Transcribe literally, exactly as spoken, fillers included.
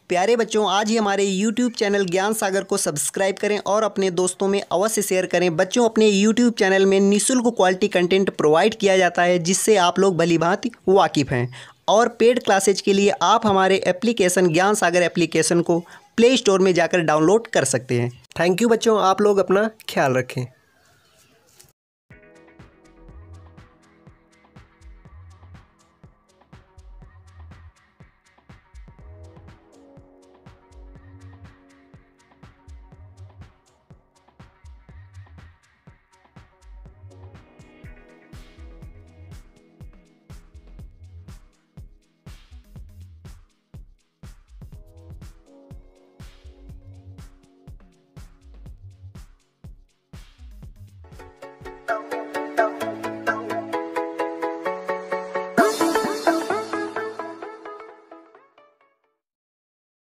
प्यारे बच्चों, आज ही हमारे यूट्यूब चैनल ज्ञान सागर को सब्सक्राइब करें और अपने दोस्तों में अवश्य शेयर करें। बच्चों, अपने यूट्यूब चैनल में निःशुल्क क्वालिटी कंटेंट प्रोवाइड किया जाता है जिससे आप लोग भलीभांति वाकिफ़ हैं। और पेड क्लासेज के लिए आप हमारे एप्लीकेशन ज्ञान सागर एप्लीकेशन को प्ले स्टोर में जाकर डाउनलोड कर सकते हैं। थैंक यू बच्चों, आप लोग अपना ख्याल रखें।